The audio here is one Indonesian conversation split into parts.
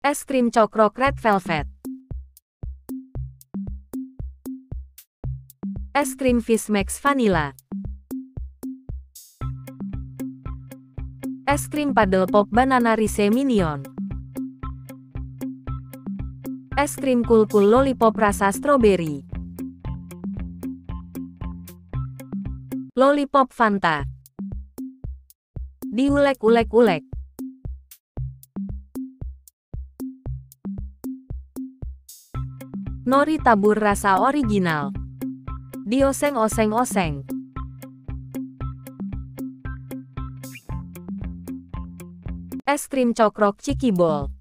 Es krim cokrok red velvet. Es krim Fish Max vanilla. Es krim paddle pop banana rice minion. Es krim Cool Cool lollipop rasa stroberi. Lollipop Fanta. Diulek-ulek-ulek. Nori tabur rasa original. Dioseng-oseng-oseng. Es krim cokrok Ciki Ball.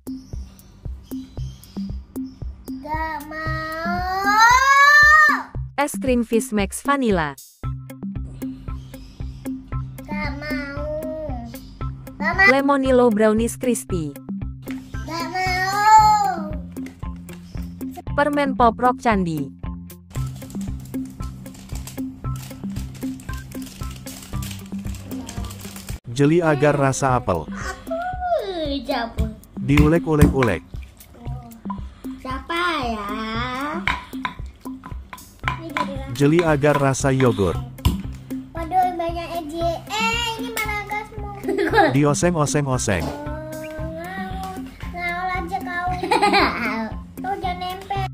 Gak mau. Es krim Fish Max vanilla. Gak mau. Gak mau. Lemonilo brownies crispy. Gak mau. Permen pop rock candi. Jeli agar rasa apel. Siapa? Diulek-ulek-ulek. Siapa ya? Ini jadi rasa. Jeli agar rasa yogurt. Waduh, banyak EJ. Ini mana gas semua. Dioseng-oseng-oseng.